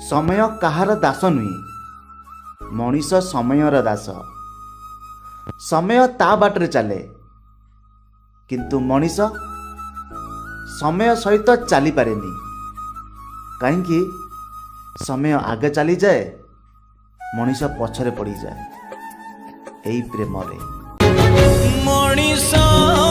समय कहार दास नुहे, मनीष समयर दास। समय ता बाटरे चले किंतु मनीष समय सहित चली पारेनी। कहीं समय आगे चली जाए, मनीष पछरे पड़ी जाए। एई प्रेम रे मनीष